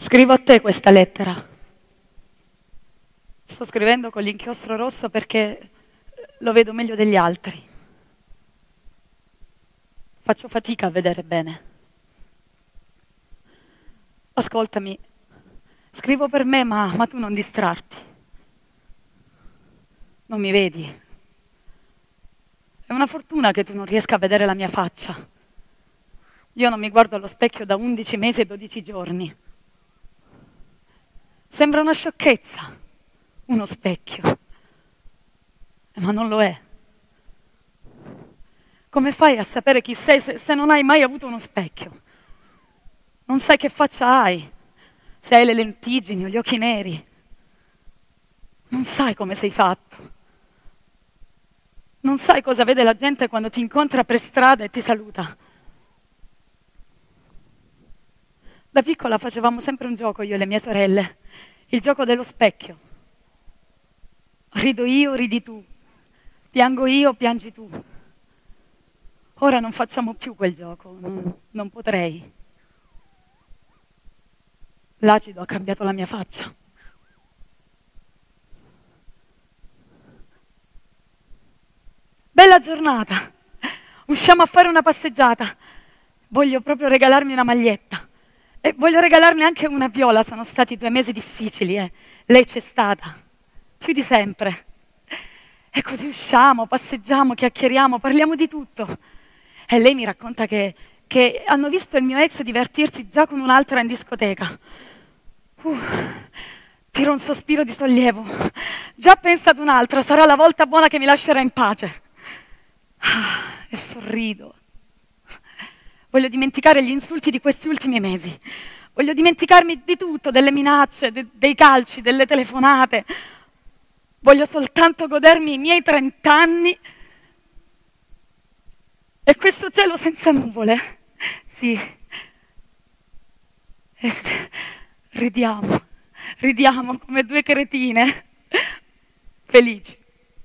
Scrivo a te questa lettera. Sto scrivendo con l'inchiostro rosso perché lo vedo meglio degli altri. Faccio fatica a vedere bene. Ascoltami, scrivo per me, ma tu non distrarti. Non mi vedi. È una fortuna che tu non riesca a vedere la mia faccia. Io non mi guardo allo specchio da 11 mesi e 12 giorni. Sembra una sciocchezza, uno specchio, ma non lo è. Come fai a sapere chi sei se non hai mai avuto uno specchio? Non sai che faccia hai, se hai le lentiggini o gli occhi neri. Non sai come sei fatto. Non sai cosa vede la gente quando ti incontra per strada e ti saluta. Da piccola facevamo sempre un gioco, io e le mie sorelle, il gioco dello specchio. Rido io, ridi tu. Piango io, piangi tu. Ora non facciamo più quel gioco, non potrei. L'acido ha cambiato la mia faccia. Bella giornata! Usciamo a fare una passeggiata. Voglio proprio regalarmi una maglietta. E voglio regalarmi anche una Viola. Sono stati 2 mesi difficili, eh. Lei c'è stata. Più di sempre. E così usciamo, passeggiamo, chiacchieriamo, parliamo di tutto. E lei mi racconta che hanno visto il mio ex divertirsi già con un'altra in discoteca. Tiro un sospiro di sollievo. Già pensa ad un'altra, sarà la volta buona che mi lascerà in pace. E sorrido. Voglio dimenticare gli insulti di questi ultimi mesi. Voglio dimenticarmi di tutto, delle minacce, dei calci, delle telefonate. Voglio soltanto godermi i miei 30 anni e questo cielo senza nuvole. Sì. E ridiamo come 2 cretine, felici.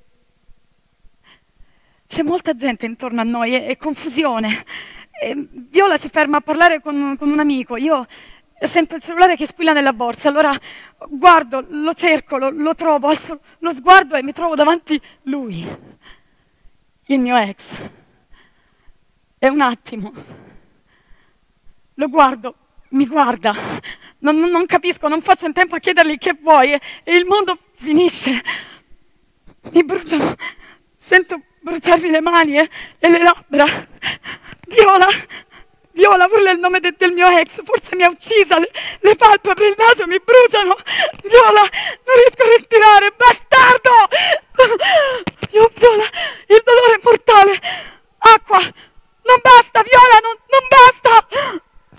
C'è molta gente intorno a noi, è confusione. Viola si ferma a parlare con un amico, io sento il cellulare che squilla nella borsa, allora guardo, lo cerco, lo trovo, alzo lo sguardo e mi trovo davanti lui, il mio ex. È un attimo. Lo guardo, mi guarda, non capisco, non faccio in tempo a chiedergli che vuoi e il mondo finisce. Mi bruciano, sento bruciarmi le mani e le labbra. Viola, Viola, urla il nome del mio ex, forse mi ha uccisa, le palpebre, il naso mi bruciano. Viola, non riesco a respirare, bastardo! Viola, il dolore è mortale. Acqua, non basta, Viola, non basta!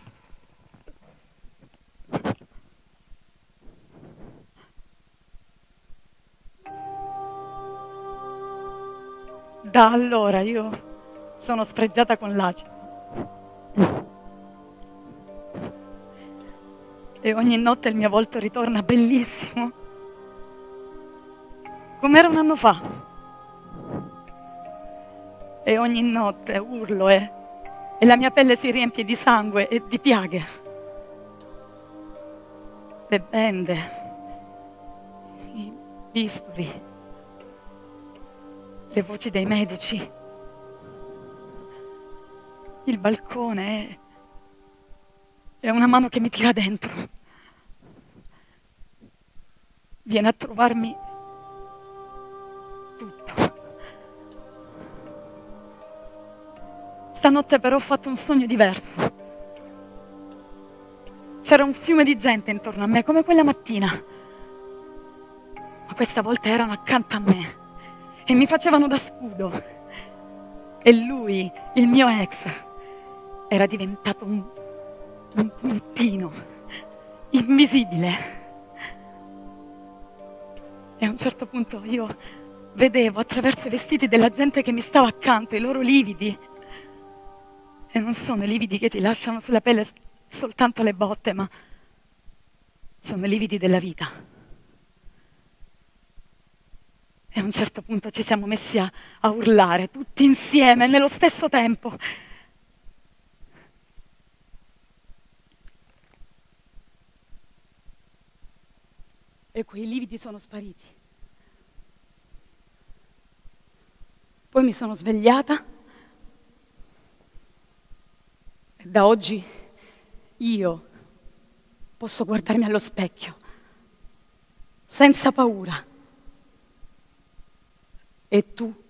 Da allora io sono sfregiata con l'acido. E ogni notte il mio volto ritorna bellissimo, come era un anno fa. E ogni notte urlo e la mia pelle si riempie di sangue e di piaghe. Le bende, i bisturi, le voci dei medici, il balcone e una mano che mi tira dentro. Viene a trovarmi tutto. Stanotte però ho fatto un sogno diverso. C'era un fiume di gente intorno a me, come quella mattina. Ma questa volta erano accanto a me e mi facevano da scudo. E lui, il mio ex, era diventato un puntino invisibile. E a un certo punto io vedevo attraverso i vestiti della gente che mi stava accanto, i loro lividi. E non sono i lividi che ti lasciano sulla pelle soltanto le botte, ma sono i lividi della vita. E a un certo punto ci siamo messi a urlare, tutti insieme, nello stesso tempo. e quei lividi sono spariti. Poi mi sono svegliata e da oggi io posso guardarmi allo specchio senza paura. E tu